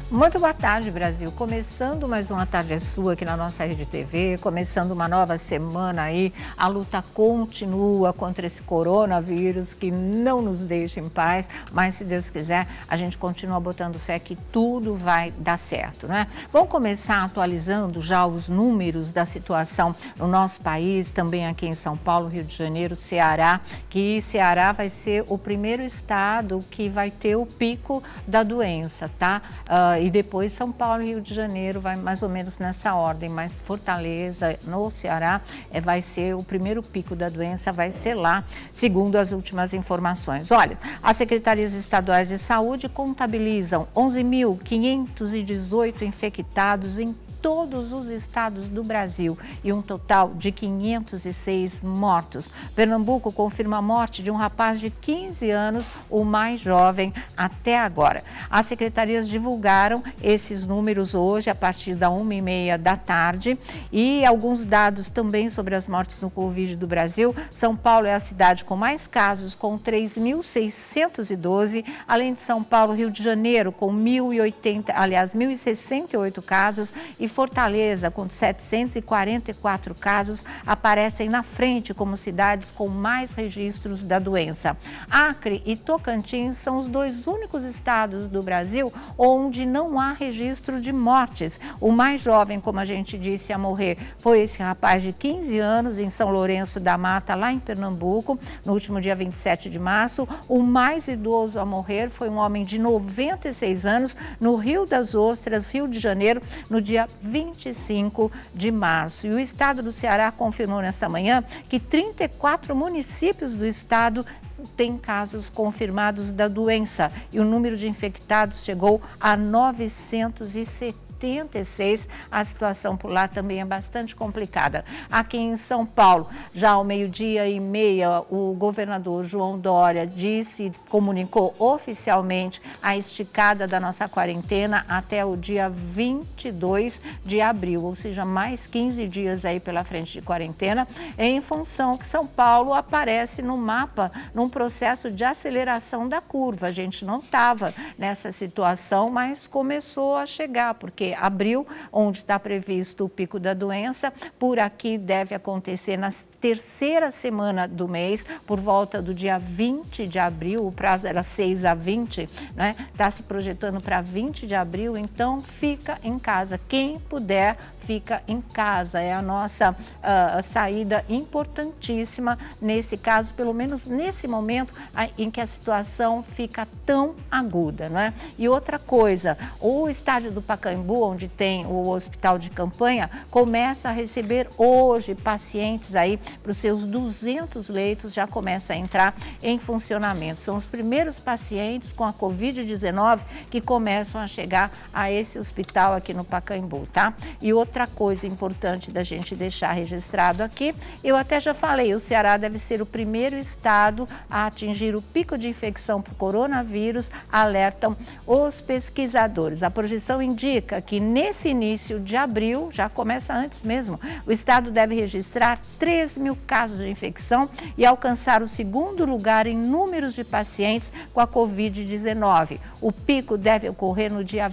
Muito boa tarde, Brasil. Começando mais uma Tarde é Sua aqui na nossa Rede TV, começando uma nova semana aí. A luta continua contra esse coronavírus que não nos deixa em paz, mas se Deus quiser, a gente continua botando fé que tudo vai dar certo, né? Vamos começar atualizando já os números da situação no nosso país, também aqui em São Paulo, Rio de Janeiro, Ceará, que Ceará vai ser o primeiro estado que vai ter o pico da doença, tá? E depois São Paulo e Rio de Janeiro vai mais ou menos nessa ordem, mas Fortaleza, no Ceará, vai ser o primeiro pico da doença, vai ser lá, segundo as últimas informações. Olha, as secretarias estaduais de saúde contabilizam 11.518 infectados em todos os estados do Brasil e um total de 506 mortos. Pernambuco confirma a morte de um rapaz de 15 anos, o mais jovem até agora. As secretarias divulgaram esses números hoje a partir da 1h30 da tarde e alguns dados também sobre as mortes no Covid do Brasil. São Paulo é a cidade com mais casos, com 3.612, além de São Paulo, Rio de Janeiro com 1.068 casos e Fortaleza, com 744 casos, aparecem na frente como cidades com mais registros da doença. Acre e Tocantins são os dois únicos estados do Brasil onde não há registro de mortes. O mais jovem, como a gente disse, a morrer foi esse rapaz de 15 anos em São Lourenço da Mata, lá em Pernambuco, no último dia 27 de março. O mais idoso a morrer foi um homem de 96 anos no Rio das Ostras, Rio de Janeiro, no dia 25 de março. E o estado do Ceará confirmou nesta manhã que 34 municípios do estado têm casos confirmados da doença e o número de infectados chegou a 976. A situação por lá também é bastante complicada. Aqui em São Paulo, já ao 12h30, o governador João Dória comunicou oficialmente a esticada da nossa quarentena até o dia 22 de abril, ou seja, mais 15 dias aí pela frente de quarentena, em função que São Paulo aparece no mapa num processo de aceleração da curva. A gente não estava nessa situação, mas começou a chegar, porque abril, onde está previsto o pico da doença, por aqui deve acontecer na terceira semana do mês, por volta do dia 20 de abril, o prazo era 6 a 20, né? Está se projetando para 20 de abril, então fica em casa. Quem puder, fica em casa. É a nossa saída importantíssima nesse caso, pelo menos nesse momento em que a situação fica tão aguda, não é? E outra coisa, o estádio do Pacaembu, onde tem o hospital de campanha, começa a receber hoje pacientes aí para os seus 200 leitos, já começa a entrar em funcionamento. São os primeiros pacientes com a Covid-19 que começam a chegar a esse hospital aqui no Pacaembu, tá? E outra coisa importante da gente deixar registrado aqui, eu até já falei, o Ceará deve ser o primeiro estado a atingir o pico de infecção por coronavírus, alertam os pesquisadores. A projeção indica que nesse início de abril, já começa antes mesmo, o estado deve registrar 3.000 casos de infecção e alcançar o segundo lugar em números de pacientes com a Covid-19. O pico deve ocorrer no dia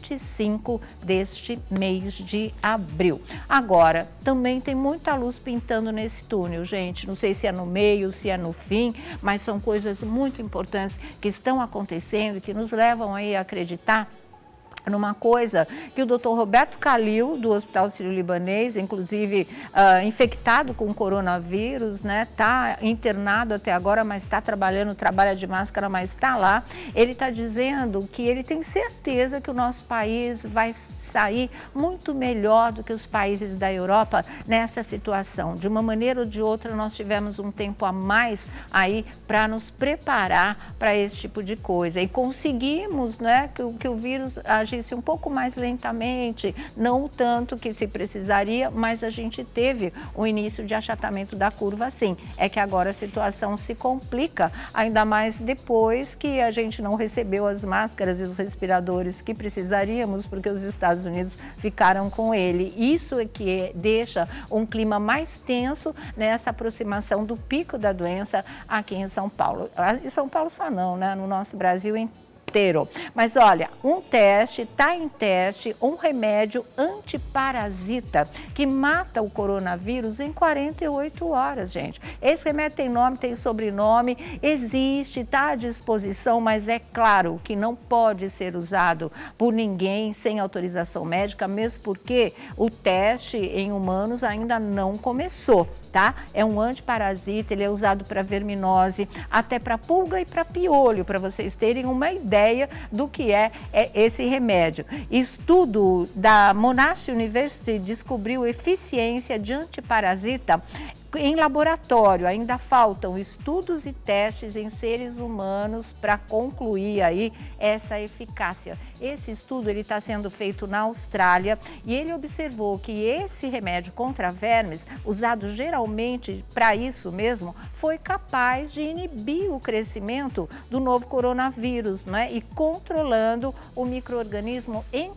25 deste mês de abril. Agora, também tem muita luz pintando nesse túnel, gente. Não sei se é no meio, se é no fim, mas são coisas muito importantes que estão acontecendo e que nos levam aí a acreditar numa coisa que o Dr. Roberto Calil, do Hospital Sírio-Libanês, inclusive infectado com coronavírus, né? Está internado até agora, mas está trabalhando, trabalha de máscara, mas está lá. Ele está dizendo que ele tem certeza que o nosso país vai sair muito melhor do que os países da Europa nessa situação. De uma maneira ou de outra, nós tivemos um tempo a mais aí para nos preparar para esse tipo de coisa. E conseguimos, né, que o vírus agisse um pouco mais lentamente, não o tanto que se precisaria, mas a gente teve o início de achatamento da curva, sim. É que agora a situação se complica, ainda mais depois que a gente não recebeu as máscaras e os respiradores que precisaríamos, porque os Estados Unidos ficaram com ele. Isso é que deixa um clima mais tenso nessa aproximação do pico da doença aqui em São Paulo. Em São Paulo só não, né? No nosso Brasil inteiro. Mas olha, está em teste um remédio antiparasita que mata o coronavírus em 48 horas, gente. Esse remédio tem nome, tem sobrenome, existe, está à disposição, mas é claro que não pode ser usado por ninguém sem autorização médica, mesmo porque o teste em humanos ainda não começou, tá? É um antiparasita, ele é usado para verminose, até para pulga e para piolho, para vocês terem uma ideia do que é esse remédio. Estudo da Monash University descobriu eficiência de antiparasita em laboratório. Ainda faltam estudos e testes em seres humanos para concluir aí essa eficácia. Esse estudo ele está sendo feito na Austrália e ele observou que esse remédio contra vermes, usado geralmente para isso mesmo, foi capaz de inibir o crescimento do novo coronavírus, né? E controlando o micro-organismo em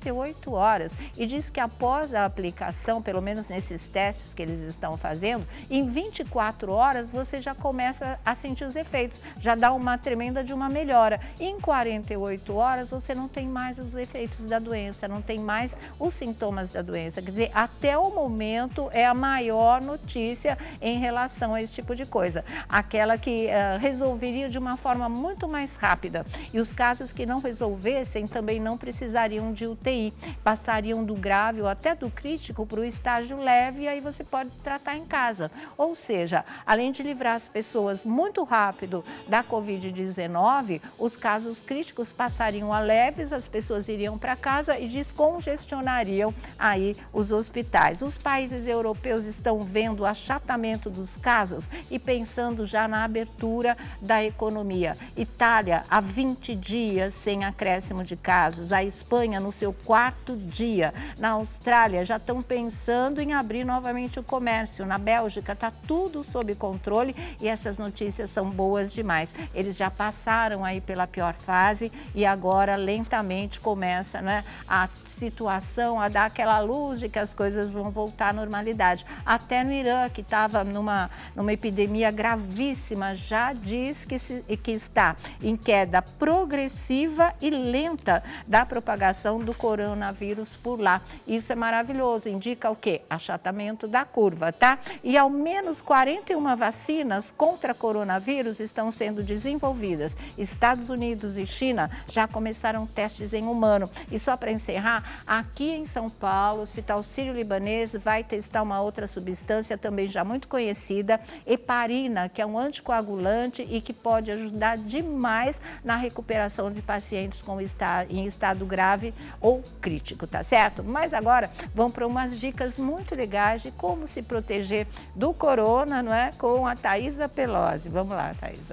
48 horas. E diz que após a aplicação, pelo menos nesses testes que eles estão fazendo, em 24 horas você já começa a sentir os efeitos, já dá uma tremenda de uma melhora. Em 48 horas você não tem mais os efeitos da doença, não tem mais os sintomas da doença. Quer dizer, até o momento é a maior notícia em relação a esse tipo de coisa. Aquela que resolveria de uma forma muito mais rápida. E os casos que não resolvessem também não precisariam de UTI, passariam do grave ou até do crítico para o estágio leve e aí você pode tratar em casa. Ou seja, além de livrar as pessoas muito rápido da Covid-19, os casos críticos passariam a leves, as pessoas iriam para casa e descongestionariam aí os hospitais. Os países europeus estão vendo o achatamento dos casos e pensando já na abertura da economia. Itália, há 20 dias sem acréscimo de casos. A Espanha, no seu 4º dia. Na Austrália, já estão pensando em abrir novamente o comércio. Na Bélgica, está tudo sob controle e essas notícias são boas demais. Eles já passaram aí pela pior fase e agora lentamente começa, né, a situação a dar aquela luz de que as coisas vão voltar à normalidade. Até no Irã, que estava numa epidemia gravíssima, já diz que está em queda progressiva e lenta da propagação do coronavírus por lá. Isso é maravilhoso, indica o quê? Achatamento da curva, tá? E ao menos 41 vacinas contra coronavírus estão sendo desenvolvidas. Estados Unidos e China já começaram testes em humano. E só para encerrar, aqui em São Paulo, o Hospital Sírio-Libanês vai testar uma outra substância também já muito conhecida, heparina, que é um anticoagulante e que pode ajudar demais na recuperação de pacientes em estado grave ou crítico, tá certo? Mas agora vamos para umas dicas muito legais de como se proteger do corona, não é? Com a Thaisa Pelosi. Vamos lá, Thaisa.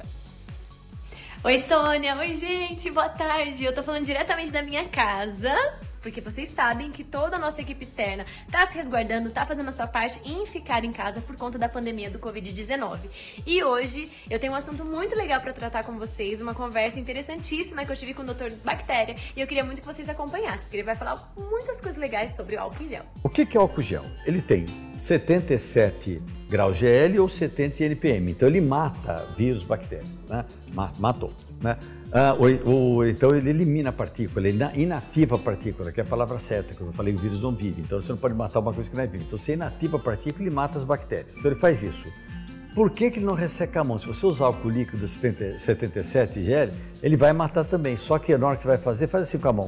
Oi, Sônia. Oi, gente. Boa tarde. Eu tô falando diretamente da minha casa, porque vocês sabem que toda a nossa equipe externa tá se resguardando, tá fazendo a sua parte em ficar em casa por conta da pandemia do Covid-19. E hoje eu tenho um assunto muito legal para tratar com vocês, uma conversa interessantíssima que eu tive com o Dr. Bactéria e eu queria muito que vocês acompanhassem, porque ele vai falar muitas coisas legais sobre o álcool em gel. O que é álcool gel? Ele tem 77 graus GL ou 70 NPM, então ele mata vírus, bactérias, né? Matou, né? Então ele elimina a partícula, ele inativa a partícula, que é a palavra certa, que eu falei que o vírus não vive, então você não pode matar uma coisa que não é viva, então você inativa a partícula e mata as bactérias, então ele faz isso. Por que ele não resseca a mão? Se você usar álcool líquido 77 GL, ele vai matar também, só que na hora que você vai fazer, faz assim com a mão.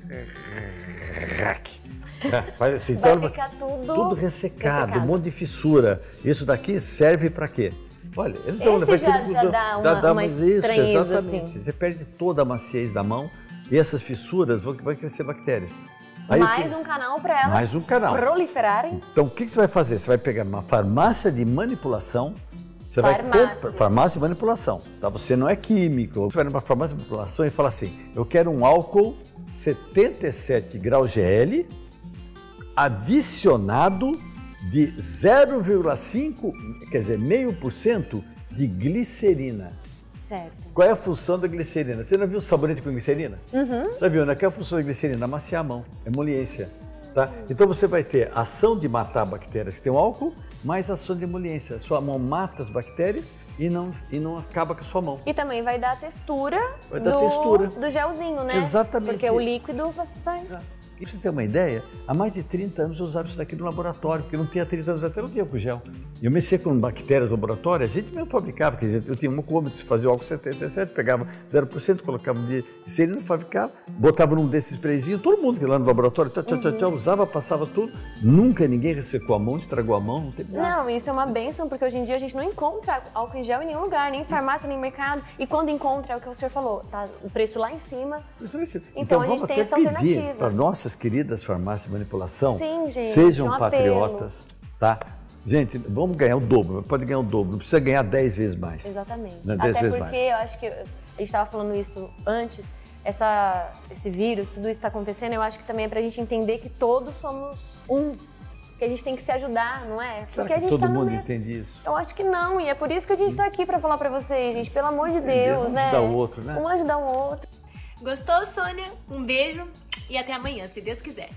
Faz assim, então vai ficar tudo ressecado, um monte de fissura. Isso daqui serve para quê? Olha, ele dá uma isso, exatamente. Assim. Você perde toda a maciez da mão e essas fissuras vão crescer bactérias. Aí, mais um canal para elas mais um canal. Proliferarem. Então, o que você vai fazer? Você vai pegar uma farmácia de manipulação. Você vai comprar farmácia de manipulação. Tá? Você não é químico. Você vai numa farmácia de manipulação e fala assim: eu quero um álcool 77 graus GL adicionado de 0,5, quer dizer, 0,5% de glicerina. Certo. Qual é a função da glicerina? Você já viu sabonete com glicerina? Uhum. Já viu, né? Qual é a função da glicerina? Amaciar a mão, emoliência. Tá? Então você vai ter ação de matar bactérias que tem o álcool mais ação de emoliência. A sua mão mata as bactérias e não acaba com a sua mão. E também vai dar a textura, do gelzinho, né? Exatamente. Porque o líquido vai... E pra você ter uma ideia, há mais de 30 anos eu usava isso daqui no laboratório, porque não tinha 30 anos até não tinha álcool gel. E eu mexia com bactérias no laboratório, a gente mesmo fabricava, quer dizer, eu tinha um cômodo de fazer o álcool 77, pegava 0%, colocava de serina, fabricava, botava num desses sprayzinhos, todo mundo que lá no laboratório, usava, passava tudo, nunca ninguém ressecou a mão, estragou a mão, não teve nada. Não, isso é uma bênção, porque hoje em dia a gente não encontra álcool em gel em nenhum lugar, nem em farmácia, nem em mercado. E quando encontra, é o que o senhor falou, tá o preço lá em cima. Então a gente vamos tem até essa pedir alternativa. para nossas queridas farmácias de manipulação, Sim, gente, sejam um patriotas, tá? Gente, vamos ganhar o dobro, pode ganhar o dobro, não precisa ganhar 10 vezes mais. Exatamente. Né? Até 10 vezes porque mais. eu acho que a gente estava falando isso antes, esse vírus, tudo isso está acontecendo, eu acho que também é pra gente entender que todos somos um. Que a gente tem que se ajudar, não é? Porque Será a que gente todo tá no mundo mesmo... entende isso? Eu acho que não, e é por isso que a gente tá aqui pra falar pra vocês, gente. Pelo amor de Deus, né? Um ajudar o outro, né? Um ajudar o outro. Gostou, Sônia? Um beijo e até amanhã, se Deus quiser.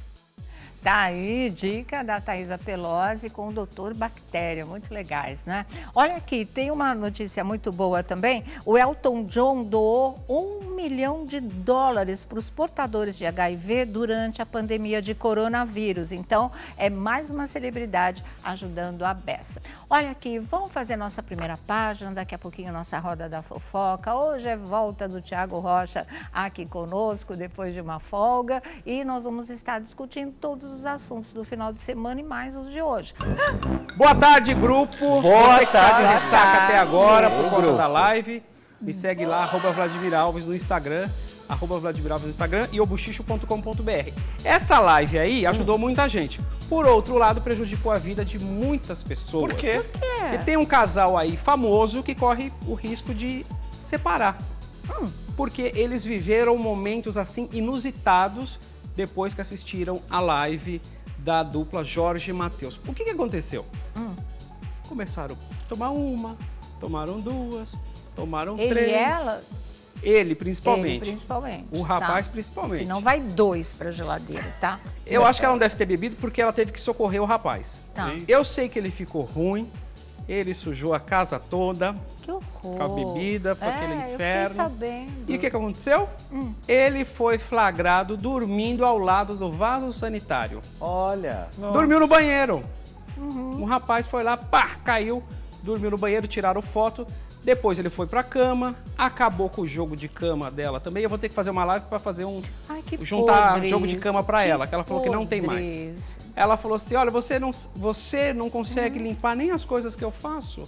Tá aí, dica da Thaisa Pelosi com o Doutor Bactéria, muito legais, né? Olha aqui, tem uma notícia muito boa também. O Elton John doou $1 milhão para os portadores de HIV durante a pandemia de coronavírus. Então, é mais uma celebridade ajudando a beça. Olha aqui, vamos fazer nossa primeira página, daqui a pouquinho nossa roda da fofoca. Hoje é volta do Thiago Rocha aqui conosco, depois de uma folga, e nós vamos estar discutindo todos os assuntos do final de semana e mais os de hoje. Boa tarde, grupo. Boa Você que tá de tarde. ressaca até agora por conta da live, me segue lá, @Vladimir Alves no Instagram, @Vladimir Alves no Instagram e obuchicho.com.br. Essa live aí ajudou muita gente. Por outro lado, prejudicou a vida de muitas pessoas. Por quê? Porque tem um casal aí famoso que corre o risco de separar. Porque eles viveram momentos assim inusitados depois que assistiram a live da dupla Jorge e Mateus. O que aconteceu? Começaram a tomar uma, tomaram duas, tomaram Ele três. e ela? Ele, principalmente. Ele, principalmente. O rapaz, tá? principalmente. Senão vai 2 para a geladeira, tá? Eu acho que ela não deve ter bebido porque ela teve que socorrer o rapaz. Tá. Eu sei que ele ficou ruim, ele sujou a casa toda. Que horror. Com a bebida, com aquele inferno. Eu fiquei sabendo. E o que aconteceu? Ele foi flagrado dormindo ao lado do vaso sanitário. Olha. Dormiu no banheiro. Um rapaz foi lá, pá, caiu, dormiu no banheiro, tiraram foto. Depois ele foi pra cama, acabou com o jogo de cama dela também. Eu vou ter que fazer uma live pra fazer Ai, que juntar podre jogo de cama isso, pra ela, que ela falou que não tem podre mais. isso. Ela falou assim, olha, você não consegue limpar nem as coisas que eu faço.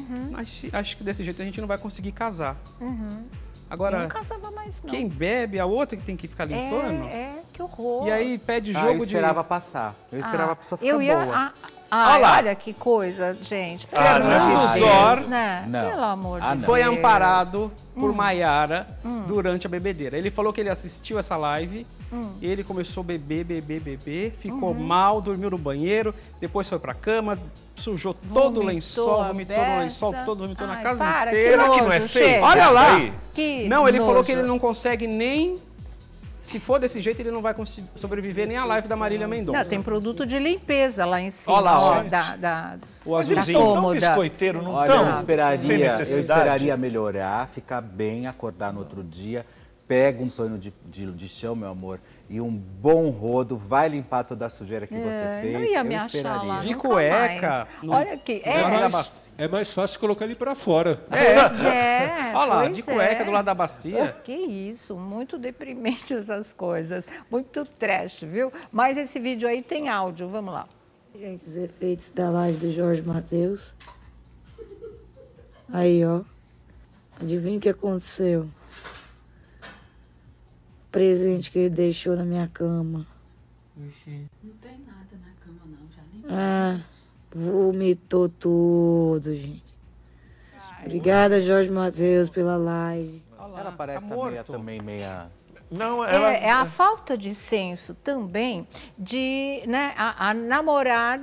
Acho que desse jeito a gente não vai conseguir casar. Agora, Eu não casava mais, não. quem bebe, a outra que tem que ficar limpando. Que horror. E aí pede Eu jogo esperava passar. Eu esperava a pessoa ficar boa. Ai, Olha lá. olha que coisa, gente. Pelo Ah, amor não. de Zor. Deus, né? Não. Pelo amor de Ah, não. Deus. foi amparado por Maiara durante a bebedeira. Ele falou que ele assistiu essa live, e ele começou a beber, ficou mal, dormiu no banheiro, depois foi pra cama, sujou todo o lençol, a vomitou no lençol beça. todo, vomitou na Ai, casa para, inteira. Será que nojo, não é feio? chega. Olha Isso lá! daí? Que Não, ele falou nojo. que ele não consegue nem... Se for desse jeito, ele não vai conseguir sobreviver nem à live da Marília Mendonça. Não, tem produto de limpeza lá em cima, Olha lá, ó, gente. O Mas eles azulzinho. estão tão cômoda. biscoiteiro, não Olha, estão? eu Sem necessidade. esperaria melhorar, ficar bem, acordar no outro dia, pega um pano de chão, meu amor, e um bom rodo, vai limpar toda a sujeira que você fez. Não ia me eu achar esperaria. lá, De nunca cueca, mais. no- Olha aqui, É mais fácil colocar ele pra fora. Pois é, Olha lá, pois de cueca é. do lado da bacia. Que isso, muito deprimente essas coisas, muito trash, viu? Mas esse vídeo aí tem áudio, vamos lá. Gente, os efeitos da live do Jorge Mateus. Aí, ó. Adivinha o que aconteceu? O presente que ele deixou na minha cama. Não tem nada na cama, não. Já nem Vomitou tudo, gente. Obrigada, Jorge Mateus, pela live. Ela parece morto. também meia... Não, ela... É a falta de senso também de, né, a namorada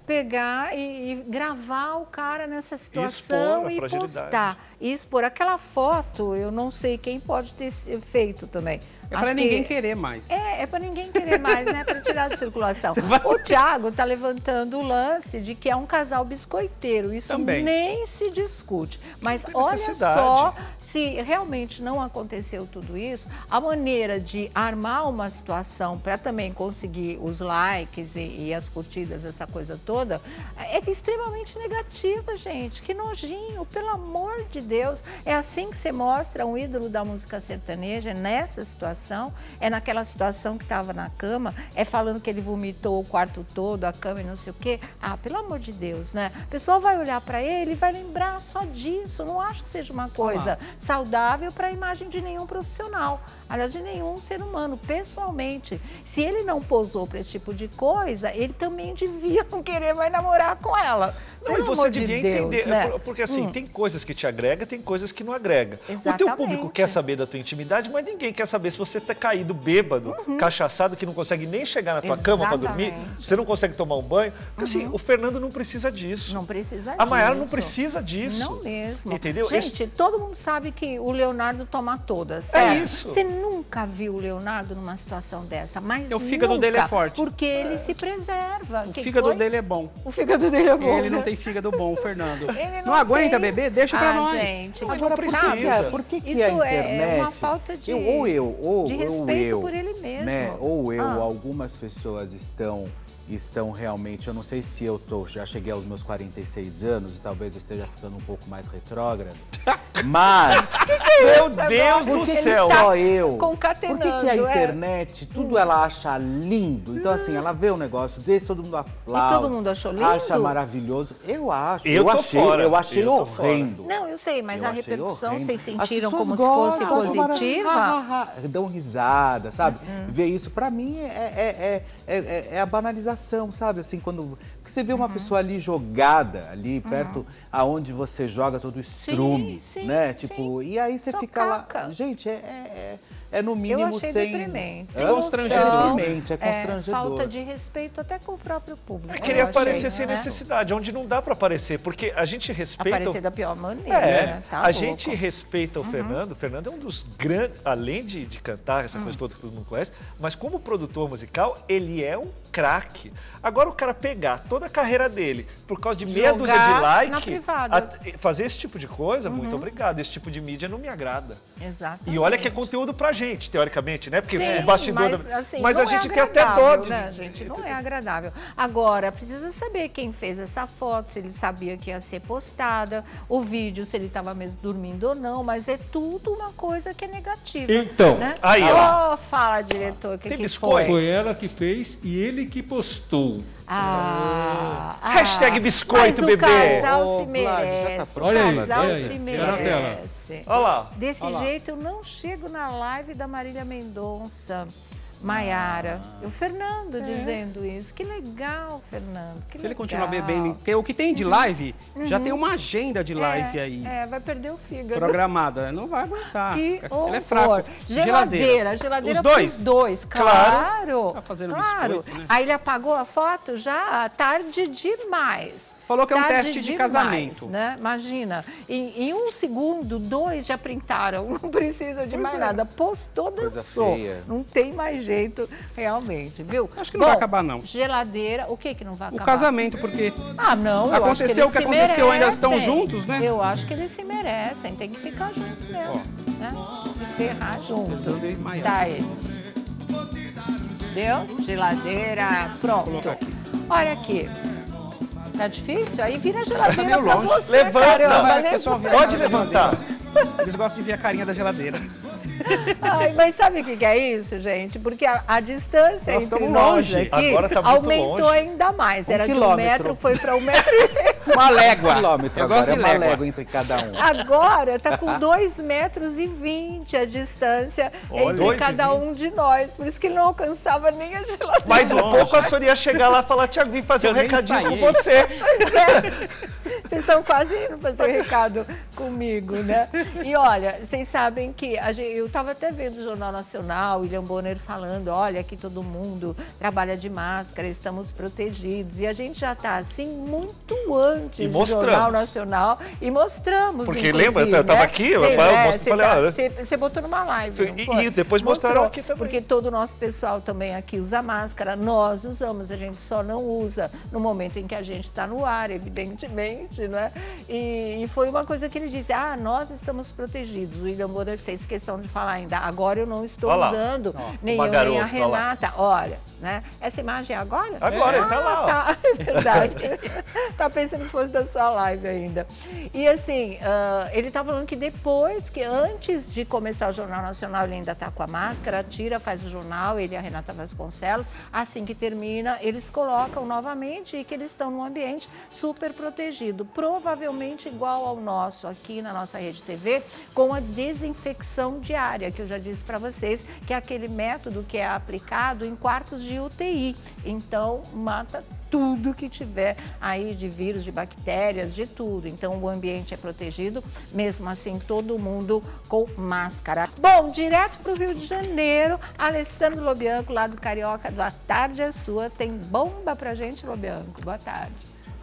pegar e gravar o cara nessa situação e postar. E expor aquela foto, eu não sei quem pode ter feito também. É para ninguém querer mais. É para ninguém querer mais, né? Para tirar de circulação. O Thiago está levantando o lance de que é um casal biscoiteiro. Isso também nem se discute. Mas olha só, se realmente não aconteceu tudo isso, a maneira de armar uma situação para também conseguir os likes e as curtidas, essa coisa toda, é extremamente negativa, gente. Que nojinho, pelo amor de Deus. É assim que você mostra um ídolo da música sertaneja, nessa situação. É naquela situação que estava na cama, é falando que ele vomitou o quarto todo, a cama e não sei o quê. Ah, pelo amor de Deus, né? O pessoal vai olhar para ele e vai lembrar só disso. Não acho que seja uma coisa saudável para a imagem de nenhum profissional. Aliás, de nenhum ser humano, pessoalmente. Se ele não posou para esse tipo de coisa, ele também devia não querer mais namorar com ela. Não, e você devia entender, né? Porque assim, tem coisas que te agregam, tem coisas que não agregam. O teu público quer saber da tua intimidade, mas ninguém quer saber se você tá caído bêbado, cachaçado, que não consegue nem chegar na tua cama para dormir, você não consegue tomar um banho. Porque assim, o Fernando não precisa disso. Não precisa disso. A Mayara não precisa disso. Não mesmo. Entendeu? Gente, todo mundo sabe que o Leonardo toma todas, certo? É isso. Você nunca viu o Leonardo numa situação dessa, mas o fígado dele é forte. Porque ele se preserva. O fígado dele é bom. O fígado dele é bom. Ele não tem fígado bom, o Fernando. Ele não aguenta beber? Deixa pra nós. Gente, mas não precisa. Por que isso a internet... é uma falta de respeito por ele mesmo. Né? Algumas pessoas estão realmente, eu não sei se já cheguei aos meus 46 anos e talvez eu esteja ficando um pouco mais retrógrado, mas... Meu Deus do céu! Só eu. Concatenando, por que a internet, tudo ela acha lindo? Então assim, ela vê um negócio desse, todo mundo aplaude. E todo mundo achou lindo? Acha maravilhoso. Eu acho. Eu achei horrendo. Não, eu sei, mas a repercussão, vocês sentiram como se fosse positiva? Dão risada, sabe? Ver isso, pra mim, é a banalização, sabe? Assim, quando você vê uma pessoa ali jogada, ali perto aonde você joga todo o estrume, né? Tipo, e aí você fica lá... Gente, é no mínimo deprimente. É constrangedor. É constrangedor. Falta de respeito até com o próprio público. Queria aparecer sem necessidade, onde não dá para aparecer, porque a gente respeita... Aparecer da pior maneira, a gente respeita o Fernando. O Fernando é um dos grandes, além de cantar, essa coisa toda que todo mundo conhece, mas como produtor musical, ele é um craque. Agora o cara pegar toda a carreira dele por causa de meia dúzia de like, fazer esse tipo de coisa, muito obrigado. Esse tipo de mídia não me agrada. Exatamente. E olha que é conteúdo pra gente, teoricamente, né? Porque sim, o bastidor... Mas a gente tem até dó de... Né, gente? Não é agradável. Agora, precisa saber quem fez essa foto, se ele sabia que ia ser postada, o vídeo, se ele estava mesmo dormindo ou não, mas é tudo uma coisa que é negativa. Então, né? Aí, ó. Fala, diretor, que biscoito? Foi ela que fez e ele que postou. Hashtag biscoito, bebê. O casal se merece. Olha aí, o casal se merece. Olha lá. Desse jeito eu não chego na live da Marília Mendonça, Mayara. O Fernando dizendo isso. Que legal, Fernando. Se ele continuar bebendo, porque o que tem de live, já tem uma agenda de live aí. Vai perder o fígado. Programada, não vai aguentar. Ele é fraco. Geladeira Os dois? Claro. Tá fazendo biscoito, né? Aí ele apagou a foto já tarde demais. Falou que é um teste de casamento. Né? Imagina, em 1 segundo, 2 já printaram, não precisa de mais nada. Postou, dançou. Não tem mais jeito, realmente, viu? Acho que não vai acabar, não. Geladeira, o que não vai acabar? O casamento, porque não, aconteceu o que aconteceu, ainda estão juntos, né? Eu acho que eles se merecem, tem que ficar juntos mesmo, né? Se ferrar junto. Daí. Deu? Geladeira, pronto. Olha aqui. Tá difícil? Aí vira a geladeira pra você. Levanta! Caramba, pode levantar. Eles gostam de ver a carinha da geladeira. Mas sabe o que é isso, gente? Porque a distância entre nós aqui aumentou ainda mais. Era de 1 metro, foi para 1,5 metro. Uma légua. Eu gosto de uma légua entre cada um. Agora tá com 2,20 metros a distância entre cada um de nós. Por isso que ele não alcançava nem a geladeira. Mas um pouco a senhora ia chegar lá e falar, Tiago, vim fazer um recadinho com você. Vocês estão quase indo fazer recado comigo, né? E olha, vocês sabem que eu estava até vendo o Jornal Nacional, William Bonner falando, olha, aqui todo mundo trabalha de máscara, estamos protegidos. E a gente já está assim muito antes do Jornal Nacional e mostramos, porque lembra, eu estava aqui, eu falei, você botou numa live. E depois mostraram aqui também. Porque todo o nosso pessoal também aqui usa máscara, nós usamos, a gente só não usa no momento em que a gente está no ar, evidentemente, né? E foi uma coisa que ele disse, nós estamos protegidos. O William Bonner fez questão de falar ainda, agora eu não estou usando, nem eu, nem a Renata. Olha, né? Essa imagem é agora? Agora, ele tá lá. Tá, é verdade. Tá pensando que fosse da sua live ainda. E assim, ele tá falando que depois, que antes de começar o Jornal Nacional, ele ainda tá com a máscara, tira, faz o jornal, ele e a Renata Vasconcelos. Assim que termina, eles colocam novamente e que eles estão num ambiente super protegido, provavelmente igual ao nosso aqui na nossa Rede TV, com a desinfecção diária, que eu já disse para vocês, que é aquele método que é aplicado em quartos de UTI. Então, mata tudo que tiver aí de vírus, de bactérias, de tudo. Então, o ambiente é protegido, mesmo assim, todo mundo com máscara. Bom, direto para o Rio de Janeiro, Alessandro Lobianco, lá do Carioca, do A Tarde é Sua, tem bomba pra gente, Lobianco. Boa tarde.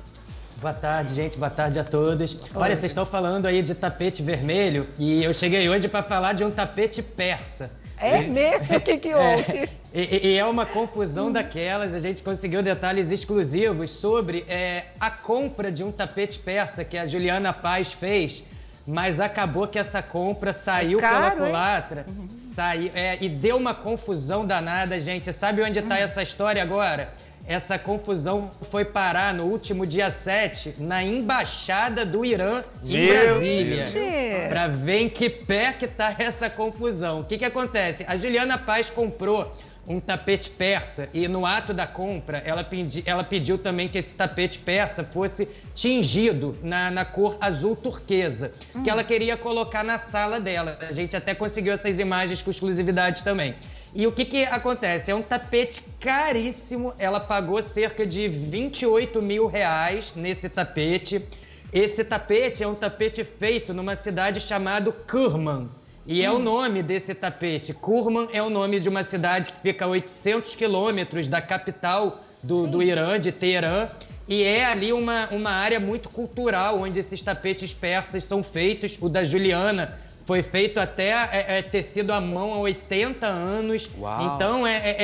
Boa tarde, gente. Boa tarde a todos. Olha, vocês estão falando aí de tapete vermelho e eu cheguei hoje para falar de um tapete persa. É mesmo? O que houve? E é uma confusão daquelas. A gente conseguiu detalhes exclusivos sobre a compra de um tapete persa que a Juliana Paz fez, mas acabou que essa compra saiu pela culatra, saiu, e deu uma confusão danada, gente. Sabe onde está essa história agora? Essa confusão foi parar no último dia 7 na Embaixada do Irã em Brasília. Para ver em que pé que tá essa confusão. O que acontece? A Juliana Paz comprou um tapete persa e no ato da compra ela pediu também que esse tapete persa fosse tingido na cor azul turquesa, que ela queria colocar na sala dela. A gente até conseguiu essas imagens com exclusividade também. E o que acontece? É um tapete caríssimo, ela pagou cerca de R$28 mil nesse tapete. Esse tapete é um tapete feito numa cidade chamada Kerman. E é o nome desse tapete. Kerman é o nome de uma cidade que fica a 800 quilômetros da capital do Irã, de Teherã. E é ali uma área muito cultural, onde esses tapetes persas são feitos. O da Juliana foi feito até tecido à mão há 80 anos. Uau. Então,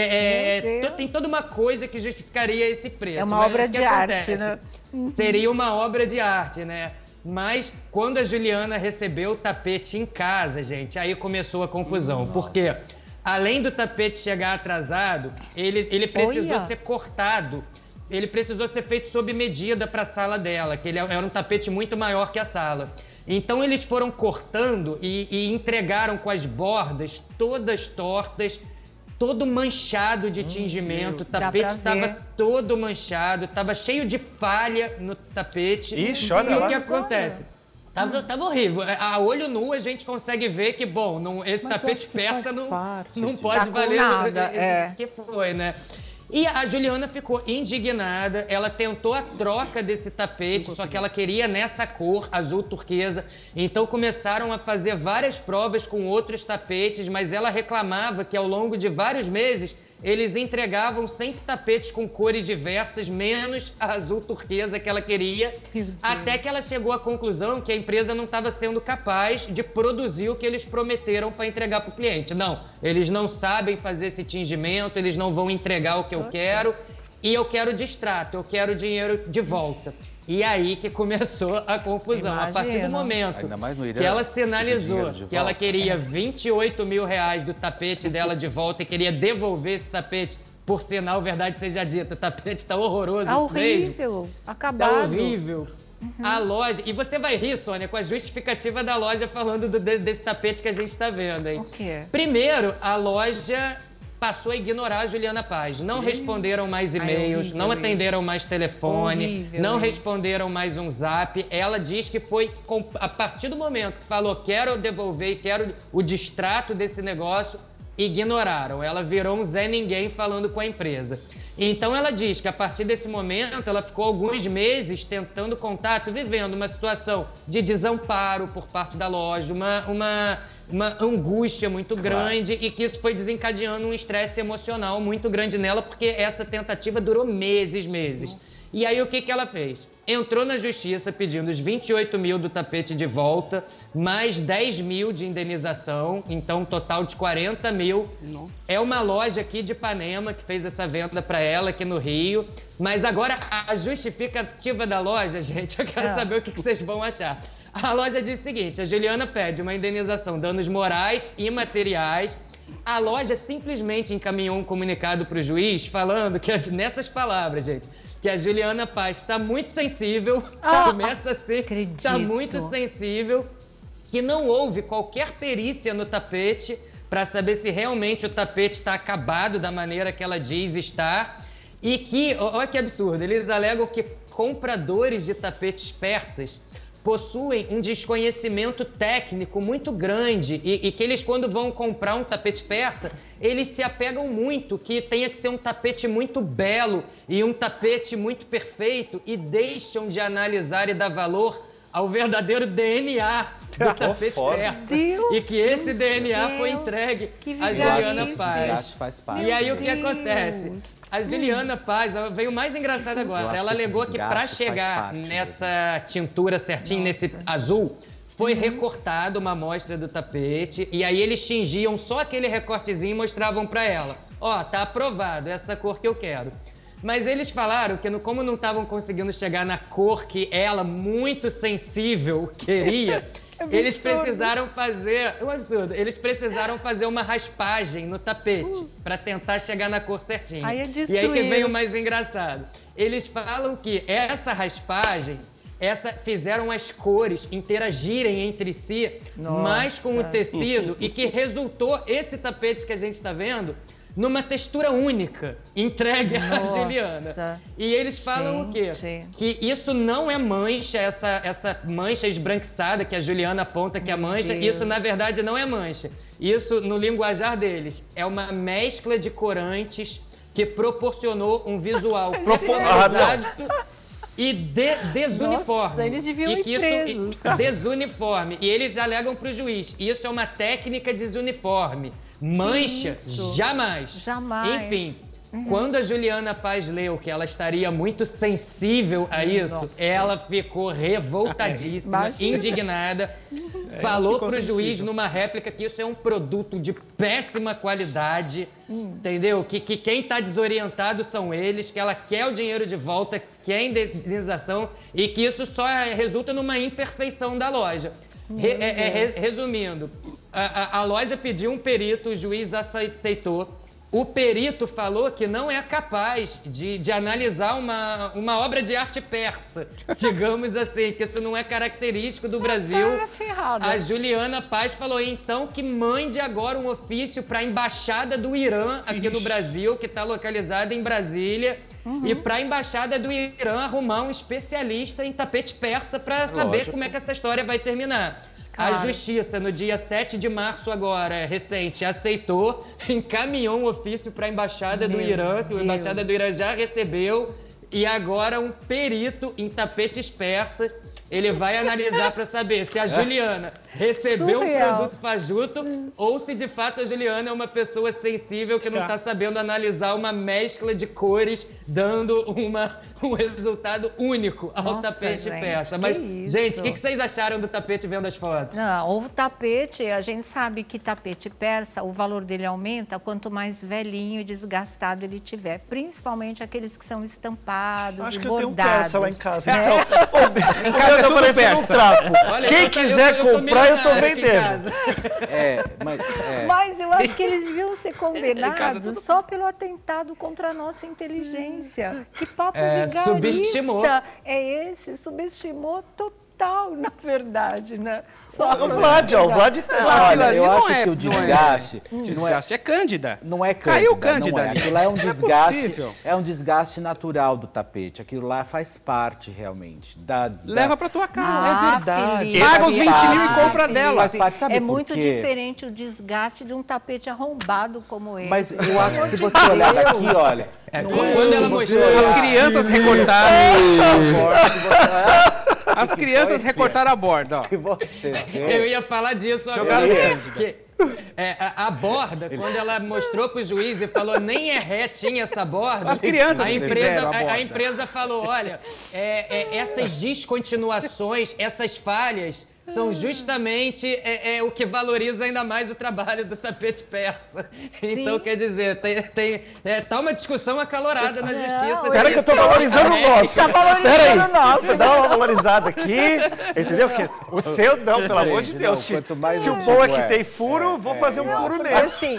tem toda uma coisa que justificaria esse preço. É uma obra de arte, né? Seria uma obra de arte, né? Mas quando a Juliana recebeu o tapete em casa, gente, aí começou a confusão. Porque além do tapete chegar atrasado, ele precisou ser cortado. Ele precisou ser feito sob medida para a sala dela, que ele era um tapete muito maior que a sala. Então eles foram cortando e entregaram com as bordas todas tortas, todo manchado de tingimento. O tapete estava todo manchado, estava cheio de falha no tapete. Ixi, olha lá. E o que acontece? Tava horrível. A olho nu a gente consegue ver que, bom, esse tapete persa não pode valer nada, que foi, né? E a Juliana ficou indignada, ela tentou a troca desse tapete, só que ela queria nessa cor, azul turquesa. Então começaram a fazer várias provas com outros tapetes, mas ela reclamava que ao longo de vários meses eles entregavam sempre tapetes com cores diversas, menos a azul turquesa que ela queria, até que ela chegou à conclusão que a empresa não estava sendo capaz de produzir o que eles prometeram para entregar para o cliente. Não, eles não sabem fazer esse tingimento, eles não vão entregar o que eu quero, e eu quero distrato, eu quero dinheiro de volta. E aí que começou a confusão. Imagina. A partir do momento que ela sinalizou que ela queria R$28 mil do tapete dela de volta e queria devolver esse tapete, por sinal, verdade seja dita, o tapete está horroroso. Tá horrível, acabado. Tá horrível. A loja... E você vai rir, Sônia, com a justificativa da loja falando desse tapete que a gente está vendo, hein? O quê? Primeiro, a loja passou a ignorar a Juliana Paz. Não responderam mais e-mails, não atenderam mais telefone, não responderam mais um zap. Ela diz que foi a partir do momento que falou quero devolver e quero o distrato desse negócio, ignoraram. Ela virou um Zé Ninguém falando com a empresa. Então ela diz que a partir desse momento ela ficou alguns meses tentando contato, vivendo uma situação de desamparo por parte da loja, uma angústia muito grande e que isso foi desencadeando um estresse emocional muito grande nela, porque essa tentativa durou meses. E aí o que ela fez? Entrou na justiça pedindo os 28 mil do tapete de volta, mais 10 mil de indenização, então um total de 40 mil. Não. É uma loja aqui de Ipanema que fez essa venda para ela aqui no Rio. Mas agora a justificativa da loja, gente, eu quero saber o que vocês vão achar. A loja diz o seguinte: a Juliana pede uma indenização, danos morais e materiais. A loja simplesmente encaminhou um comunicado para o juiz falando que, nessas palavras, gente, que a Juliana Paz está muito sensível, começa assim, está muito sensível, que não houve qualquer perícia no tapete para saber se realmente o tapete está acabado da maneira que ela diz estar, e que, olha que absurdo, eles alegam que compradores de tapetes persas possuem um desconhecimento técnico muito grande e que eles, quando vão comprar um tapete persa, eles se apegam muito que tenha que ser um tapete muito belo e um tapete muito perfeito e deixam de analisar e dar valor ao verdadeiro DNA do tapete persa. E que esse DNA foi entregue a Juliana Paz. E aí o que acontece? A Juliana Paz, veio o mais engraçado agora, ela alegou que para chegar nessa tintura certinho, nesse azul, foi recortada uma amostra do tapete e aí eles tingiam só aquele recortezinho e mostravam para ela: ó, tá aprovado, essa cor que eu quero. Mas eles falaram que como não estavam conseguindo chegar na cor que ela, muito sensível, queria, eles precisaram fazer... É um absurdo. Eles precisaram fazer uma raspagem no tapete para tentar chegar na cor certinha. E aí que vem o mais engraçado. Eles falam que essa raspagem, fizeram as cores interagirem entre si mais com o tecido e que resultou esse tapete que a gente está vendo numa textura única, entregue à Juliana. E eles falam o quê? Que isso não é mancha, essa mancha esbranquiçada que a Juliana aponta que é mancha, isso na verdade não é mancha. Isso, no linguajar deles, é uma mescla de corantes que proporcionou um visual personalizado e desuniforme. Nossa, eles deviam ir presos. Desuniforme. E eles alegam para o juiz, isso é uma técnica desuniforme. Mancha, jamais. Enfim, quando a Juliana Paz leu que ela estaria muito sensível a isso, ela ficou revoltadíssima, indignada, falou pro juiz numa réplica que isso é um produto de péssima qualidade, entendeu? Que quem tá desorientado são eles, que ela quer o dinheiro de volta, quer a indenização e que isso só resulta numa imperfeição da loja. Resumindo, a loja pediu um perito, o juiz aceitou. O perito falou que não é capaz de analisar uma obra de arte persa, digamos assim, que isso não é característico do Brasil. A Juliana Paz falou então que mande agora um ofício para a Embaixada do Irã aqui no Brasil, que está localizada em Brasília, e para a Embaixada do Irã arrumar um especialista em tapete persa para saber como é que essa história vai terminar. A Justiça, no dia 7 de março agora, recente, aceitou, encaminhou um ofício para a Embaixada do Irã, que a Embaixada do Irã já recebeu, e agora um perito em tapetes persas, ele vai analisar para saber se a Juliana recebeu um produto fajuto ou se de fato a Juliana é uma pessoa sensível que não está sabendo analisar uma mescla de cores, dando um resultado único ao tapete persa. Mas, gente, o que vocês acharam do tapete vendo as fotos? Não, o tapete, a gente sabe que tapete persa, o valor dele aumenta quanto mais velhinho e desgastado ele tiver, principalmente aqueles que são estampados Acho e que bordados. eu tenho um persa lá em casa. Em casa tá parecendo um trapo. Olha, quem quiser comprar, eu tô vendendo. Mas eu acho que eles deviam ser condenados só pelo atentado contra a nossa inteligência. Que papo vigarista subestimou. é esse? Subestimou total. quintal, na verdade, né? O Vlad, ó, o Vlad tá. Olha, eu acho que o desgaste... Desgaste é cândida. Não é cândida. Caiu cândida ali. Aquilo lá é um desgaste, possível. é um desgaste natural do tapete. Aquilo lá faz parte, realmente. Leva pra tua casa. Ah, É verdade. Felipe. Paga os 20 mil e compra Felipe. dela. Faz parte, sabe É por muito quê? diferente o desgaste de um tapete arrombado como esse. Mas eu acho que se você olhar daqui, olha... Quando ela mostrou As crianças recortaram as crianças recortaram a borda, ó. Se você Eu ia falar disso Jogaram agora. A borda, quando ela mostrou pro juiz e falou nem é retinha essa borda, As crianças a fizeram a borda. a empresa falou, olha, essas descontinuações, essas falhas são justamente o que valoriza ainda mais o trabalho do tapete persa. Então, quer dizer, tá uma discussão acalorada na justiça. Pera que eu tô valorizando o nosso. Tá valorizando o nosso. Você dá uma valorizada aqui, entendeu? Que o seu não, pelo amor de Deus. Se o bom é que tem furo, vou fazer um furo nesse. Assim,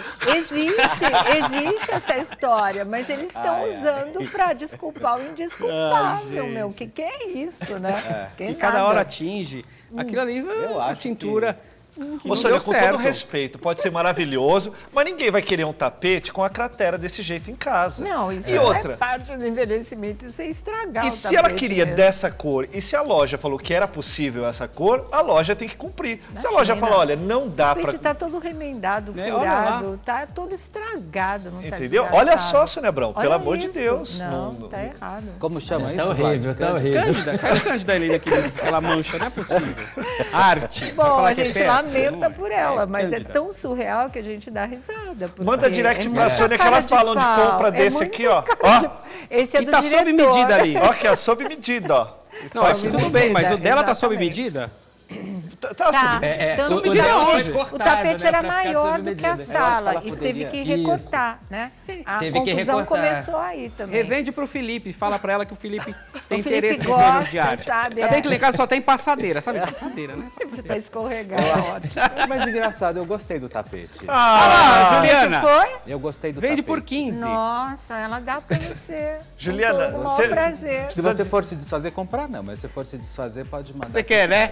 existe essa história, mas eles estão usando para desculpar o indesculpável, meu. O que é isso, né? E cada hora atinge. Aquilo ali é a tintura. Ô, Sônia, com todo respeito, pode ser maravilhoso, mas ninguém vai querer um tapete com a cratera desse jeito em casa. Não, isso e outra, é parte do envelhecimento, isso é estragar e o se ela tapete queria mesmo. dessa cor, e se a loja falou que era possível essa cor, a loja tem que cumprir. Se a loja falar, olha, não dá O pra... tapete tá todo remendado, olha furado, tá todo estragado. Não Entendeu? Tá olha desgastado. só, Sônia Abrão, pelo Olha amor de isso. Deus. Não, tá errado. Como chama isso? Tá horrível, tá horrível. Cândida, caiu cândida ali naquela mancha, não é possível. Arte. Vai Bom, falar a que é gente persa, lamenta não por ela, mas é cândida. tão surreal que a gente dá risada. Manda direct pra muita Sônia que cara ela fala onde pau, compra desse muito aqui, ó. cara de- Esse é E do tá diretor. sob medida ali. Ó, que é sob medida, ó. Não, assim, tudo bem, mas o dela tá sob exatamente. medida? Tá sob Tanto o que dela não, foi o cortado, tapete né, era pra ficar maior sob do que a medida. sala ela e poderia- teve que recortar, né? A Teve que confusão recortar. começou aí também. Revende pro Felipe, fala pra ela que o Felipe tem O Felipe interesse em gosta, coisas de arte. sabe, Ainda bem é. que lá em casa só tem passadeira, sabe passadeira, né? Pra escorregar, é ótimo. Mas engraçado, eu gostei do tapete. Ah, Juliana, Foi? Eu gostei do vende tapete. por 15. Nossa, ela dá pra você. Juliana, com todo o você- maior prazer. Se você for se desfazer, comprar não. Mas se for se desfazer, pode mandar. Você quer, né?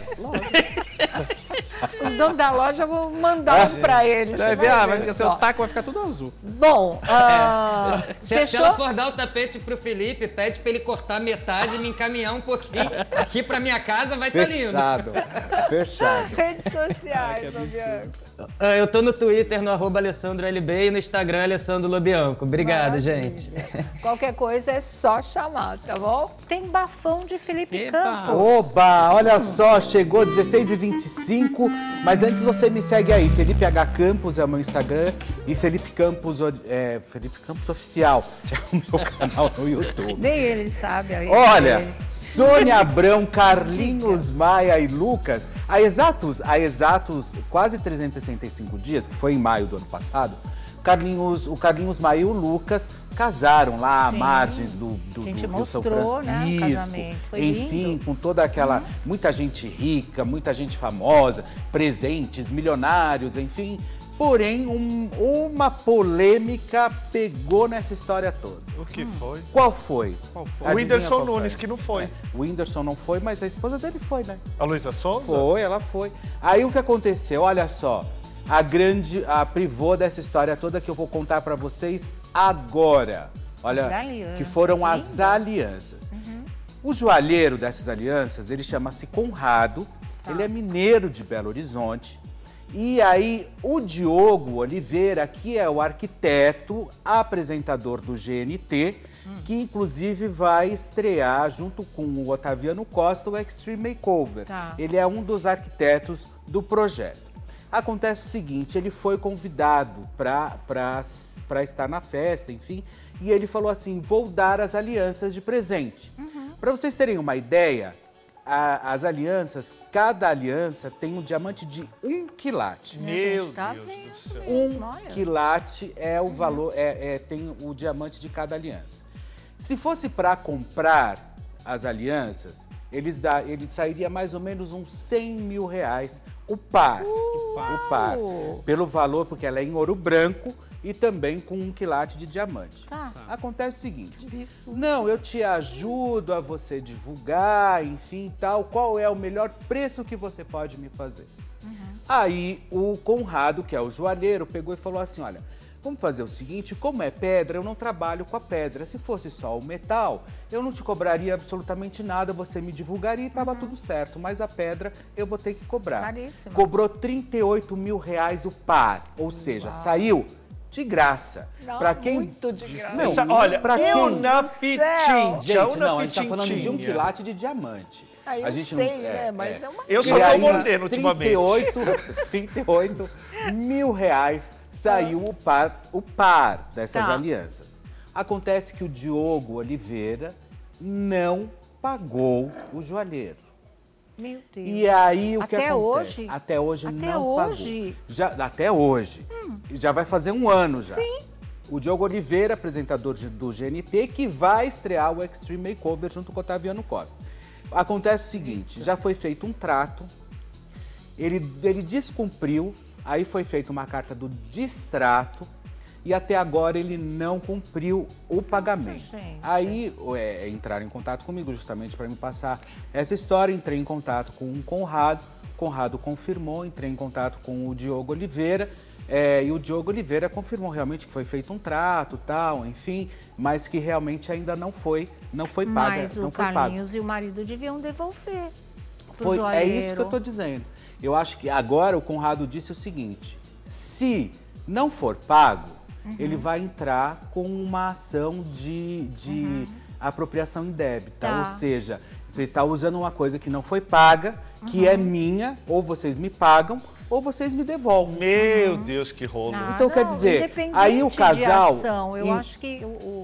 Os donos da loja vão mandar um pra eles. Vai ver, Vai vai, ver seu só. taco vai ficar tudo azul. Bom, Se fechou? ela for dar o tapete pro Felipe, pede pra ele cortar metade e me encaminhar um pouquinho aqui pra minha casa, vai estar lindo. Fechado. Fechado. Redes sociais, Fabiano. Eu tô no Twitter, no @AlessandroLB e no Instagram, Alessandro Lobianco. Obrigado, gente. Qualquer coisa é só chamar, tá bom? Tem bafão de Felipe Epa. Campos. Oba, olha só, chegou 16h25, mas antes você me segue aí, Felipe H. Campos é o meu Instagram e Felipe Campos Oficial é o meu canal no YouTube. Nem ele sabe aí. Olha, Sônia Abrão, Carlinhos Maia e Lucas, há exatos quase 365 dias, que foi em maio do ano passado, o Carlinhos Maia e o Lucas casaram lá à margens do A gente Rio São mostrou, né, o Francisco, casamento. Foi enfim, lindo. com toda aquela, muita gente rica, muita gente famosa, presentes, milionários, enfim. Porém, uma polêmica pegou nessa história toda. O que foi? Qual foi? O Adivinha Whindersson qual foi? Nunes, que não foi. O Whindersson não foi, mas a esposa dele foi, né? A Luísa Sonza? Foi, ela foi. Aí o que aconteceu? Olha só, a privô dessa história toda que eu vou contar pra vocês agora. Olha, As alianças, que foram as lindas. alianças. O joalheiro dessas alianças, ele chama-se Conrado, ele é mineiro de Belo Horizonte. E aí, o Diogo Oliveira, que é o arquiteto, apresentador do GNT, que inclusive vai estrear, junto com o Otaviano Costa, o Extreme Makeover. Tá. Ele é um dos arquitetos do projeto. Acontece o seguinte, ele foi convidado para estar na festa, enfim, e ele falou assim, vou dar as alianças de presente. Para vocês terem uma ideia, as alianças, cada aliança tem um diamante de 1 quilate. Meu Tá Deus vendo do céu. mesmo, 1 olha. quilate é o valor, tem o diamante de cada aliança. Se fosse para comprar as alianças, ele sairia mais ou menos uns 100 mil reais o par. O par. Pelo valor, porque ela é em ouro branco e também com 1 quilate de diamante. Tá. Acontece o seguinte, não, eu te ajudo a você divulgar, enfim, tal, qual é o melhor preço que você pode me fazer? Aí o Conrado, que é o joalheiro, pegou e falou assim, olha, vamos fazer o seguinte, como é pedra, eu não trabalho com a pedra. Se fosse só o metal, eu não te cobraria absolutamente nada, você me divulgaria e estava tudo certo. Mas a pedra eu vou ter que cobrar. Caríssimo. Cobrou R$38 mil o par, ou seja, saiu de graça. Para quem... Muito de graça. Não, olha, para quem... na pitinha. Gente, não, a gente está falando de 1 quilate de diamante. Aí eu a gente sei, não, né? Mas é uma... Eu só tô mordendo ultimamente. 38 mil reais saiu o par dessas alianças. Acontece que o Diogo Oliveira não pagou o joalheiro. Meu Deus. E aí o que Até acontece? hoje? Até hoje Até não hoje? pagou. Até hoje. Já vai fazer 1 ano já. Sim. O Diogo Oliveira, apresentador do GNT, que vai estrear o Extreme Makeover junto com o Otaviano Costa. Acontece o seguinte, já foi feito um trato, ele descumpriu, aí foi feita uma carta do distrato e até agora ele não cumpriu o pagamento. Nossa, gente. Aí entraram em contato comigo justamente para me passar essa história, entrei em contato com o Conrado confirmou, entrei em contato com o Diogo Oliveira, e o Diogo Oliveira confirmou realmente que foi feito um trato, tal, enfim, mas que realmente ainda não foi paga. Mas não o foi Carlinhos pago. e o marido deviam devolver pro É joalheiro. isso que eu estou dizendo. Eu acho que agora o Conrado disse o seguinte, se não for pago, ele vai entrar com uma ação de apropriação indébita, Tá. ou seja, você está usando uma coisa que não foi paga, que é minha, ou vocês me pagam, ou vocês me devolvem. Meu Deus, que rolo. Então, quer dizer, aí o casal... De ação, eu acho que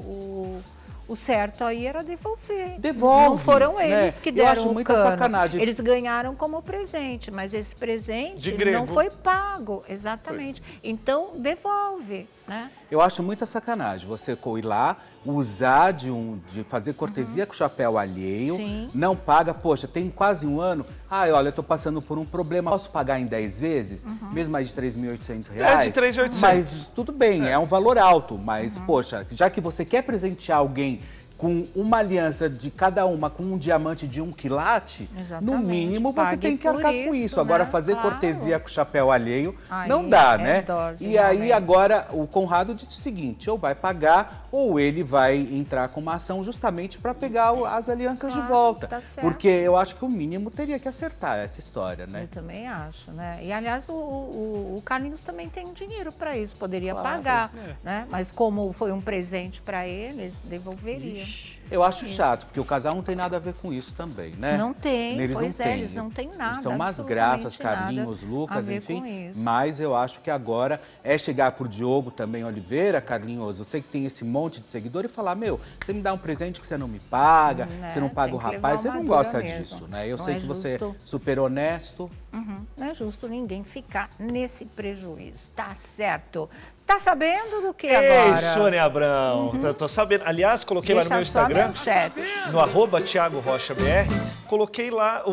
o certo aí era devolver. Devolve, Não foram eles né? que Eu deram acho o muita cano. sacanagem. Eles ganharam como presente, mas esse presente De grego. não foi pago. Exatamente. Então, devolve, né? Eu acho muita sacanagem você ir lá, usar de fazer cortesia com o chapéu alheio, Sim. não paga, poxa, tem quase 1 ano, olha, eu tô passando por um problema, posso pagar em 10 vezes, mesmo mais de R$3.800? 10 de 3.800. Mas tudo bem, é um valor alto, mas poxa, já que você quer presentear alguém com uma aliança de cada uma, com um diamante de 1 quilate, no Exatamente. mínimo você Pague tem que arcar por com isso, isso. Agora, né? fazer Claro. cortesia com o chapéu alheio Aí não dá, é né? dose, E aí, realmente. agora, o Conrado disse o seguinte, ou vai pagar, ou ele vai entrar com uma ação justamente para pegar as alianças Claro, de volta. tá certo. Porque eu acho que o mínimo teria que acertar essa história, né? Eu também acho, né? E, aliás, o Carlinhos também tem dinheiro para isso, poderia Claro, pagar, né? Mas como foi um presente para eles, deveria. Eu acho chato, porque o casal não tem nada a ver com isso também, né? Não tem, Eles pois não é, têm. eles não têm nada, São umas absolutamente graças, Carlinhos, nada Lucas, a ver enfim. com isso. Mas eu acho que agora é chegar por Diogo também, Oliveira, Carlinhos, você que tem esse monte de seguidor e falar, meu, você me dá um presente que você não me paga, você não paga o tem que rapaz, você levar não uma gosta dura mesmo. disso, né? Eu Não sei é que você é justo. super honesto. Não é justo ninguém ficar nesse prejuízo, tá certo? Tá sabendo do que agora? Ei, Sônia Abrão, tô sabendo. Aliás, coloquei lá no meu Deixa só a Instagram, manchete. no @ThiagoRochaBR, coloquei lá,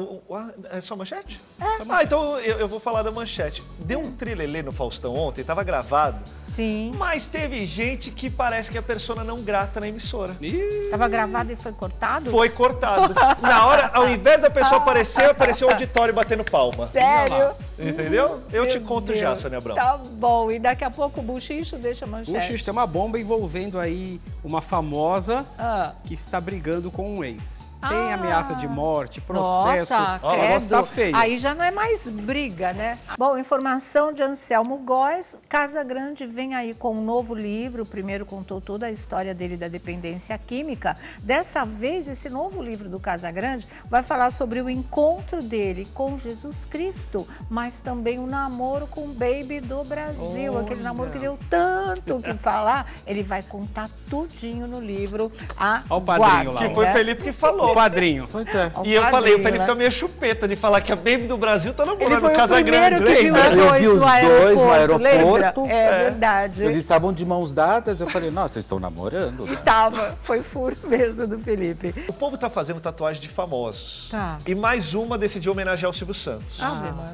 é só manchete? Então eu vou falar da manchete. Deu um trilelê no Faustão ontem, tava gravado, Sim. mas teve gente que parece que é persona não grata na emissora. Tava gravado e foi cortado? Foi cortado. Na hora, ao invés da pessoa aparecer, apareceu o auditório batendo palma. Sério? Entendeu? Eu te Meu conto já, Deus. Sônia Abrão. Tá bom, e daqui a pouco o Buchicho deixa a manchete. O Xixi tem uma bomba envolvendo aí uma famosa Ah. que está brigando com um ex. Tem ameaça de morte, processo. Nossa, o negócio tá credo. feio. Aí já não é mais briga, né? Bom, informação de Anselmo Góes. Casa Grande vem aí com um novo livro. O primeiro contou toda a história dele da dependência química. Dessa vez, esse novo livro do Casa Grande vai falar sobre o encontro dele com Jesus Cristo, mas também o namoro com o Baby do Brasil. Aquele namoro que deu tanto o que falar. Ele vai contar tudinho no livro. Olha o padrinho lá. Que foi o Felipe que falou. O padrinho. Pois é. E eu falei, o padrinho, Felipe né? tá meio chupeta de falar que a Baby do Brasil tá Ele namorando foi o o Casa primeiro Grande, que viu lembra? os Eu dois vi os no dois no aeroporto, lembra? aeroporto. É verdade. Eles estavam de mãos dadas, eu falei, nossa, vocês estão namorando? E né? tava, foi furo mesmo do Felipe. O povo tá fazendo tatuagem de famosos. Tá. E mais uma decidiu homenagear o Silvio Santos. Ave Maria,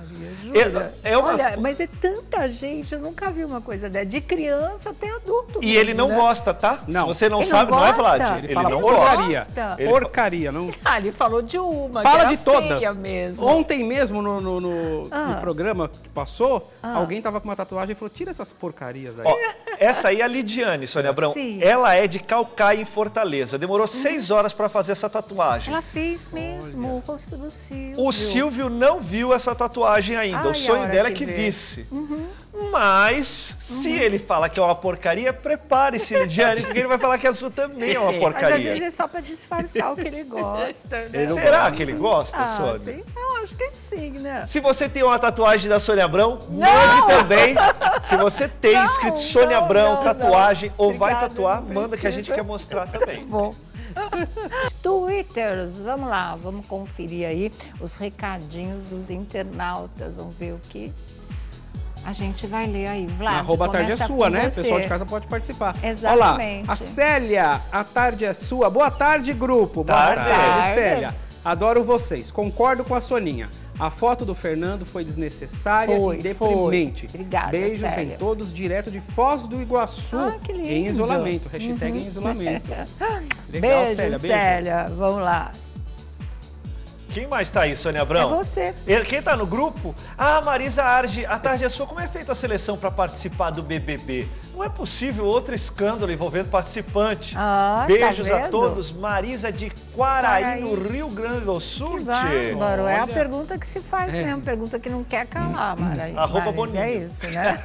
Jura? É uma... Olha, mas é tanta gente, eu nunca vi uma coisa dessa. De criança até adulto. E mesmo, ele não né? gosta, tá? Não. Se você não Ele sabe, não não é, gosta? Vlad? Ele fala não porcaria. gosta. Porcaria, não... Ah, ele falou de uma, Fala que de era todas. feia mesmo. Ontem mesmo, no programa que passou, alguém tava com uma tatuagem e falou, tira essas porcarias daí. Ó, essa aí é a Lidiane, Sônia Abrão. Sim. Ela é de Caucaia, em Fortaleza. Demorou 6 horas para fazer essa tatuagem. Ela fez mesmo, o rosto do Silvio. O Silvio não viu essa tatuagem ainda. Ai, o sonho a hora dela é que que vê. visse. Mas, se ele fala que é uma porcaria, prepare-se, Lidiane, porque ele vai falar que a sua também é uma Mas às porcaria. vezes é só pra disfarçar o que ele gosta, né? Será que ele gosta, Sônia? Sim, eu acho que sim, né? Se você tem uma tatuagem da Sônia Abrão, mande também. Se você tem escrito Sônia Abrão, tatuagem, ou vai Obrigada, tatuar, não manda que a gente precisa. quer mostrar também. Bom. Twitters, vamos lá, vamos conferir aí os recadinhos dos internautas, vamos ver o que a gente vai ler aí. Vlad, Arroba a tarde é começa sua, com né? O você. pessoal de casa pode participar. Exatamente. Olha lá, a Célia, a tarde é sua. Boa tarde, grupo. Boa Tarde. tarde, Célia. Adoro vocês. Concordo com a Soninha. A foto do Fernando foi desnecessária e deprimente. Obrigada, Beijos Célia. em todos, direto de Foz do Iguaçu, Que lindo. em isolamento. Hashtag em isolamento. Legal, Beijo, Célia. Célia. Vamos lá. Quem mais tá aí, Sônia Abrão? É você. Quem tá no grupo? Ah, Marisa Arge, a tarde é sua. Como é feita a seleção para participar do BBB? Não é possível outro escândalo envolvendo participante. Beijos tá a vendo? todos. Marisa de Quaraí, no Rio Grande do Sul. Que bárbaro. É a Olha. pergunta que se faz mesmo, pergunta que não quer calar, Maraí. Arroba Boninho. É isso, né?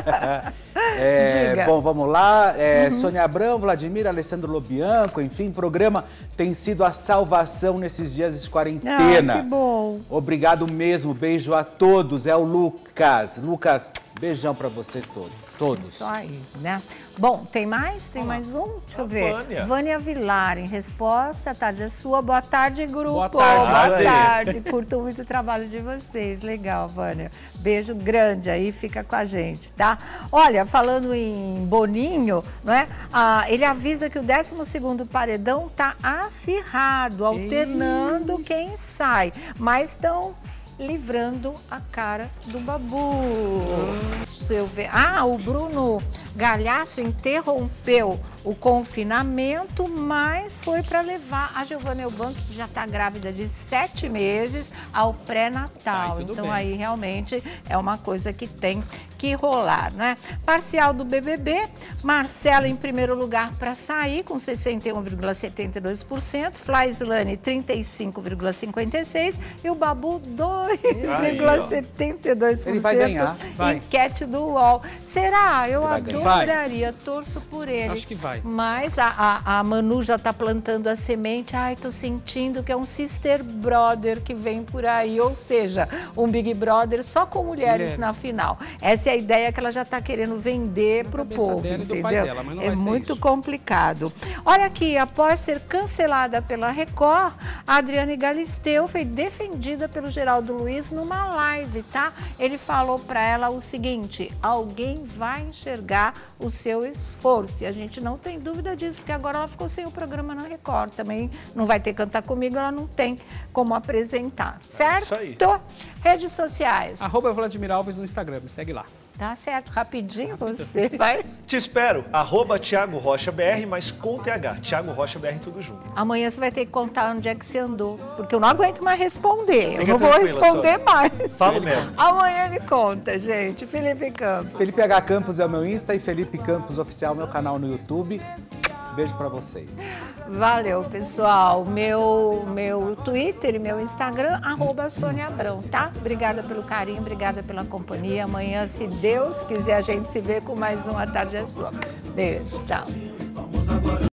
Diga. Bom, vamos lá. Sônia Abrão, Vladimir, Alessandro Lobianco, enfim, o programa tem sido a salvação nesses dias de quarentena. Que bom. Obrigado mesmo, beijo a todos. É o Lucas. Lucas, beijão pra você todos. Só aí, né? Bom, tem mais? Tem mais um? Deixa eu ver. Vânia. Vânia Vilar, em resposta, a tarde é sua. Boa tarde, grupo. Boa tarde, Boa Vânia. tarde. Curto muito o trabalho de vocês. Legal, Vânia. Beijo grande aí, fica com a gente, tá? Olha, falando em Boninho, não é? Ele avisa que o 12º paredão tá acirrado, alternando quem sai. Mas estão livrando a cara do Babu. Deixa eu ver. O Bruno Galhaço interrompeu o confinamento, mas foi para levar a Giovanna Eubank, que já está grávida de 7 meses, ao pré-natal. Tudo Então bem. aí realmente é uma coisa que tem que rolar, né? Parcial do BBB, Marcelo em primeiro lugar para sair com 61,72%, Flaislane 35,56% e o Babu 2,72%. Ele vai ganhar. Vai. Enquete do UOL. Será? Eu Vai ganhar. adoraria, torço por ele. Acho que vai. Mas a Manu já está plantando a semente. Ai, tô sentindo que é um sister brother que vem por aí. Ou seja, um Big Brother só com mulheres na final. Essa é a ideia que ela já está querendo vender para o cabeça povo, dela e do entendeu? pai dela, mas não É vai ser muito isso. complicado. Olha aqui, após ser cancelada pela Record, a Adriane Galisteu foi defendida pelo Geraldo Luiz numa live, tá? Ele falou para ela o seguinte: alguém vai enxergar o seu esforço. E a gente não tem dúvida disso, porque agora ela ficou sem o programa na Record. Também não vai ter Cantar Comigo, ela não tem como apresentar, certo? isso aí. Redes sociais. Arroba Vladimir Alves no Instagram, me segue lá. Tá certo, rapidinho você vai. Te espero. Thiago Rocha BR, mas com TH. Thiago Rocha BR, tudo junto. Amanhã você vai ter que contar onde é que você andou, porque eu não aguento mais responder. Fica Eu não vou tranquila, responder Sônia. mais. Falo mesmo. Amanhã ele conta, gente. Felipe Campos. Felipe H. Campos é o meu Insta e Felipe Campos Oficial, meu canal no YouTube. Beijo pra vocês. Valeu, pessoal. Meu Twitter e meu Instagram, @Sônia Abrão, tá? Obrigada pelo carinho, obrigada pela companhia. Amanhã, se Deus quiser, a gente se vê com mais um A Tarde é Sua. Beijo, tchau.